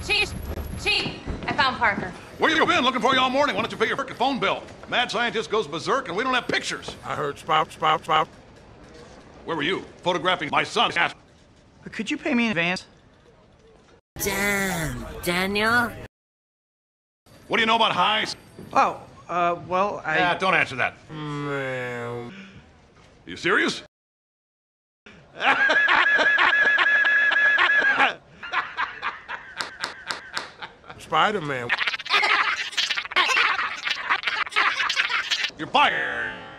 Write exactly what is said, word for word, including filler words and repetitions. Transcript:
Chief, Chief, I found Parker. Where you been? Looking for you all morning. Why don't you pay your frickin' phone bill? Mad scientist goes berserk and we don't have pictures. I heard spout, spout, spout. Where were you? Photographing my son's ass. Could you pay me in advance? Damn, Daniel? What do you know about highs? Oh, uh, well, I... Yeah, don't answer that. Man. You serious? Spider-Man. You're fired.